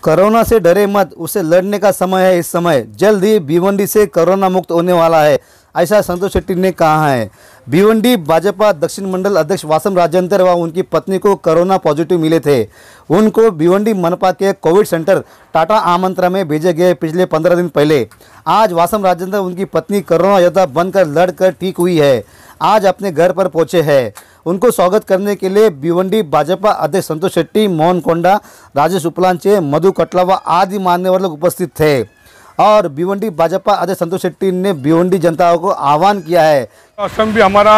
Corona से डरे मत, उसे लड़ने का समय है। इस समय जल्द ही भिवंडी से कोरोना मुक्त होने वाला है, ऐसा संतोष शेट्टी ने कहा है। भिवंडी भाजपा दक्षिण मंडल अध्यक्ष वासम राजेंद्र व उनकी पत्नी को कोरोना पॉजिटिव मिले थे। उनको भिवंडी मनपा के कोविड सेंटर टाटा आमंत्रण में भेजे गए पिछले 15 दिन पहले। आज वासम राजेंद्र उनकी पत्नी कोरोना योद्धा बनकर लड़कर ठीक हुई है, आज अपने घर पर पहुंचे हैं। उनको स्वागत करने के लिए भिवंडी भाजपा अध्यक्ष संतोष शेट्टी, मोहन कोंडा, राजेश उपलांचे, मधु कटलावा आदि मान्यवर लोग उपस्थित थे। और भिवंडी भाजपा अध्यक्ष संतोष शेट्टी ने भिवंडी जनता को आह्वान किया है। असम भी हमारा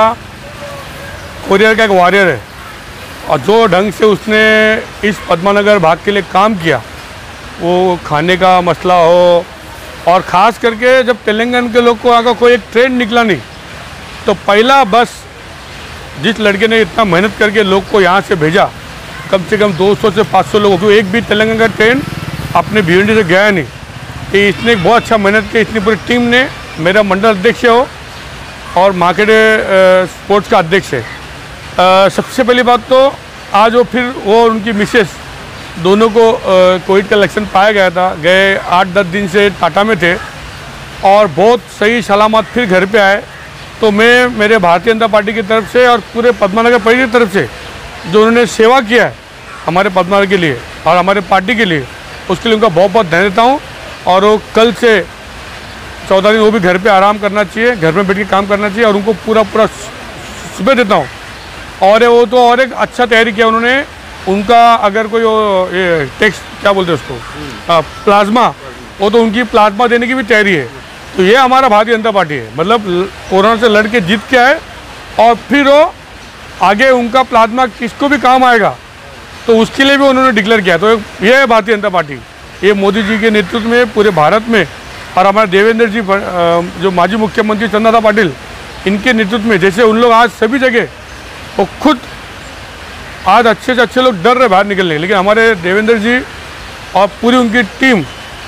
कोरियर का एक वॉरियर है और जो ढंग से उसने इस पद्मानगर भाग के लिए काम किया, वो खाने का मसला हो और ख़ास करके जब तेलंगाना के लोग को आगे कोई एक ट्रेन निकला नहीं, तो पहला बस जिस लड़के ने इतना मेहनत करके लोग को यहाँ से भेजा, कम से कम 200 से 500 लोगों को, एक भी तेलंगाना का ट्रेन अपने भिवंडी से गया नहीं। कि इसने बहुत अच्छा मेहनत की, इतनी पूरी टीम ने। मेरा मंडल अध्यक्ष हो और मार्केट स्पोर्ट्स का अध्यक्ष है। सबसे पहली बात तो आज वो फिर वो उनकी मिसेस दोनों को कोविड का लक्षण पाया गया था। गए 8-10 दिन से टाटा में थे और बहुत सही सलामत फिर घर पे आए। तो मैं मेरे भारतीय जनता पार्टी की तरफ से और पूरे पद्मानगर परिषद की तरफ से जो उन्होंने सेवा किया है हमारे पद्मानगर के लिए और हमारे पार्टी के लिए, उसके लिए उनका बहुत बहुत धन्यवाद देता हूँ। और वो कल से 14 दिन वो भी घर पे आराम करना चाहिए, घर में बैठ के काम करना चाहिए और उनको पूरा शुभ देता हूँ। और वो तो और एक अच्छा तैयारी किया उन्होंने। उनका अगर कोई ये टेक्स्ट क्या बोलते हैं उसको, प्लाज्मा, वो तो उनकी प्लाज्मा देने की भी तैयारी है। तो ये हमारा भारतीय जनता पार्टी है, मतलब कोरोना से लड़ के जीत के आए और फिर वो आगे उनका प्लाज्मा किसको भी काम आएगा, तो उसके लिए भी उन्होंने डिक्लेयर किया। तो ये है भारतीय जनता पार्टी। ये मोदी जी के नेतृत्व में पूरे भारत में और हमारे देवेंद्र जी जो माजी मुख्यमंत्री चंद्रदादा पाटिल, इनके नेतृत्व में, जैसे उन लोग आज सभी जगह वो खुद आज अच्छे से अच्छे लोग डर रहे बाहर निकलने, लेकिन हमारे देवेंद्र जी और पूरी उनकी टीम,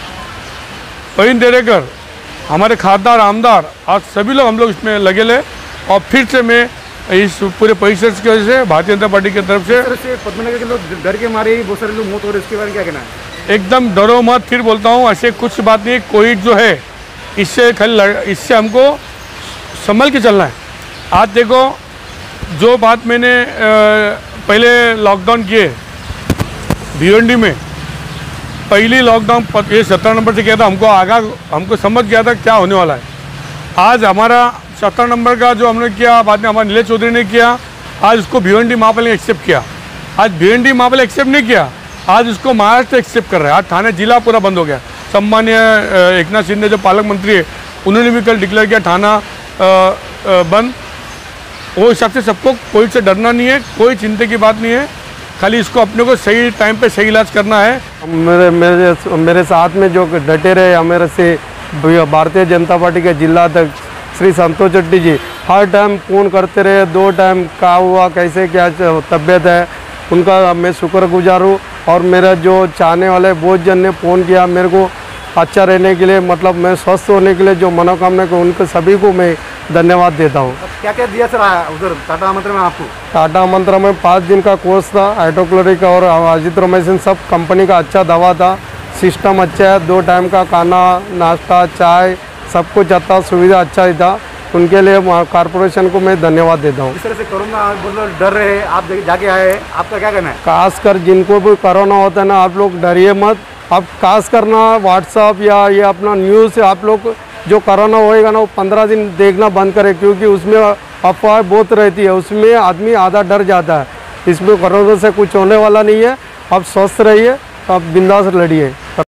प्रवीण देरेकर, हमारे खासदार आमदार, आज सभी लोग हम लोग इसमें लगे ले। और फिर से मैं इस पूरे परिषद की वजह से भारतीय जनता पार्टी की तरफ से पद्मानगर के लोग डर के मारे ही बहुत सारे लोग मौत हो रहे, इसके बारे में क्या कहना है? एकदम डरो मत, फिर बोलता हूँ ऐसे कुछ बात नहीं। कोविड जो है इससे इससे हमको संभल के चलना है। आज देखो जो बात मैंने पहले लॉकडाउन किए भिवंडी में, पहली लॉकडाउन ये 17 नंबर से किया था, हमको समझ गया था क्या होने वाला है। आज हमारा 17 नंबर का जो हमने किया, बाद में हमारे नीलेश चौधरी ने किया, आज उसको भिवंडी महापालिका ने एक्सेप्ट किया। आज भिवंडी महापालिका एक्सेप्ट नहीं किया, आज उसको महाराष्ट्र एक्सेप्ट कर रहा है। आज थाने जिला पूरा बंद हो गया। सम्मान्य एकनाथ शिंदे जो पालक मंत्री है, उन्होंने भी कल डिक्लेयर किया थाना बंद। वो हिसाब से सबको कोविड से डरना नहीं है, कोई चिंता की बात नहीं है, खाली इसको अपने को सही टाइम पे सही इलाज करना है। मेरे साथ में जो डटे रहे हमारे से भारतीय जनता पार्टी के जिला अध्यक्ष श्री संतोष शेट्टी जी, हर टाइम फ़ोन करते रहे, 2 टाइम क्या हुआ, कैसे क्या तबीयत है, उनका मैं शुक्रगुजार हूँ। और मेरा जो चाहने वाले बहुत जन ने फ़ोन किया मेरे को अच्छा रहने के लिए, मतलब मैं स्वस्थ होने के लिए जो मनोकामना को, उनको सभी को मैं धन्यवाद देता हूँ। क्या क्या दिया सर उधर टाटा आमंत्रण में आपको? टाटा आमंत्रण में 5 दिन का कोर्स था, हाइड्रोक्लोरिक और अजिथ्रोमाइसिन सब कंपनी का अच्छा दवा था, सिस्टम अच्छा है, 2 टाइम का खाना, नाश्ता, चाय सब कुछ अच्छा, सुविधा अच्छा ही था। उनके लिए कॉर्पोरेशन को मैं धन्यवाद देता हूँ। इस तरह से कोरोना डर रहे हैं, आप जाके आए, आपका क्या कहना है? खासकर जिनको भी कोरोना होता है ना, आप लोग डरिए मत। आप खास करना व्हाट्सअप या ये अपना न्यूज़ से आप लोग जो कोरोना होएगा ना, वो 15 दिन देखना बंद करें, क्योंकि उसमें अफवाह बहुत रहती है, उसमें आदमी आधा डर जाता है। इसमें कोरोना से कुछ होने वाला नहीं है। आप स्वस्थ रहिए, आप बिंदास लड़िए।